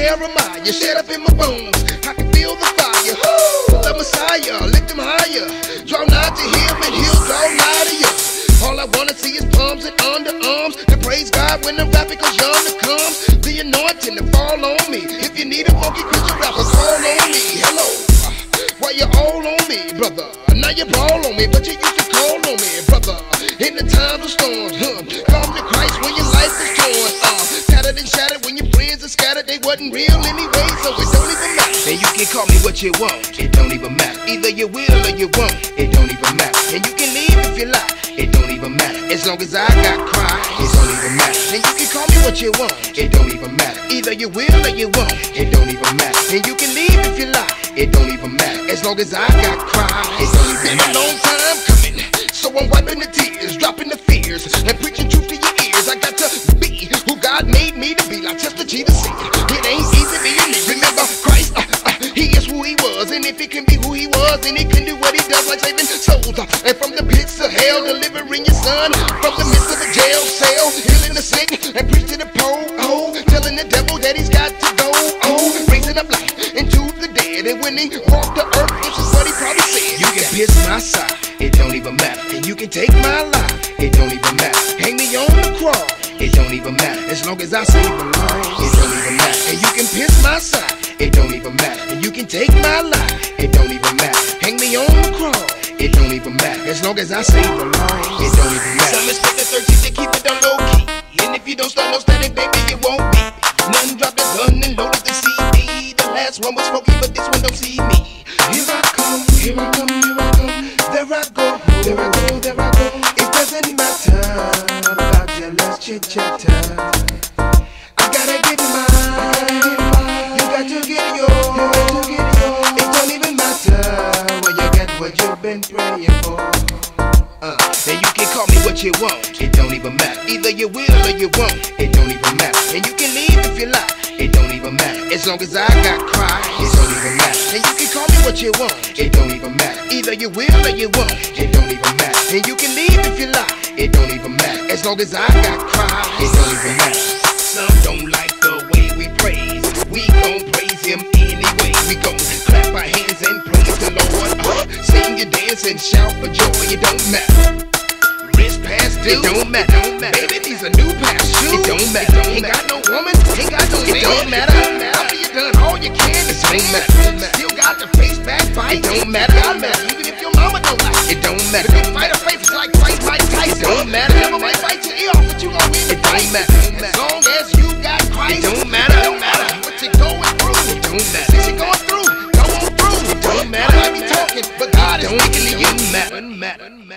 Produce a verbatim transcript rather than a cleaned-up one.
Jeremiah, shut up in my bones. I can feel the fire. Woo! The Messiah, lift him higher. Draw nigh to him and he'll draw nigh to you. All I wanna see is palms and underarms. And praise God when the rapper cause yonder comes. The anointing to fall on me. If you need a funky Christian rapper, call on me. Hello, why you all on me, brother? Now you ball on me, but you used to call on me, brother. In the times of storms, huh? Come to Christ when your life is torn. Uh, tattered and shattered when your friends are scattered. They wasn't real anyway, so it don't even matter. And you can call me what you want, it don't even matter. Either you will or you won't, it don't even matter. And you can leave if you like, it don't even matter. As long as I got Christ, it don't even matter. And you can call me what you want, it don't even matter. Either you will or you won't, it don't even matter. And you can leave if you like, it don't even matter. As long as I got Christ, it don't even matter. Been a long time coming, so I'm wiping the tears, dropping the fears, and preaching truth to your ears. I got to be who God made me to be, like Chester G to see. It ain't easy being me. Remember Christ, uh, uh, he is who he was, and if he can be who he was, then he can do what he does, like saving souls. Uh, and from the pits of hell, delivering your son, from the midst of a jail cell, healing the sick, and preach to the poor, oh, telling the devil that he's got to go, oh, raising up life into the dead, and when he walked the earth, this is what he probably said. You can pierce my side, it don't even matter, and you can take my life, it don't even matter. Hang me on the cross, it don't even matter. As long as I save alone, it don't even matter. And you can pierce my side, it don't even matter. And you can take my life, it don't even matter. Hang me on the cross, it don't even matter. As long as I save alone, it don't even matter. Some expect the thirteen to keep it on low key, and if you don't start no static, baby, it won't be. None dropped the gun and loaded the C D. The last one was smoky, but this one don't see me. Here I come, here I come, here I come. There I go, there I go, there I go. It doesn't matter about your last chit chat. I gotta get mine. You got to get yours. It don't even matter where you get what you've been praying for. Uh, and you can call me what you want, it don't even matter. Either you will or you won't, it don't even matter. And you can leave if you like, it don't even matter. As long as I got Christ, it don't even matter. And you can call me what you want, it don't even matter. Either you will or you won't, it don't even matter. And you can leave if you like, it don't even matter. As long as I got Christ, it don't even matter. Some don't like the way we praise, we gon' praise him anyway. We gon' clap our hands and praise the Lord. Uh, sing and dance and shout for joy, it don't matter. Rich past due, it don't matter. Don't matter. Baby, these are new past shoes. It don't matter. It don't ain't matter. Got no woman, ain't got no man. It don't matter. After you done all you can, it don't matter. Still got the face back fight. It don't matter. It don't matter. Even if your mama don't like it, don't matter. If you fight a faith, it's like fight Mike Tyson. It don't matter. Never might fight your ear off, but you gon' win the fight. It don't matter. As long as you got Christ, it don't matter. It don't matter what you going through. It don't matter. Since you going through, go on through. It don't matter. I might be talking, but God is speaking to you. Matter.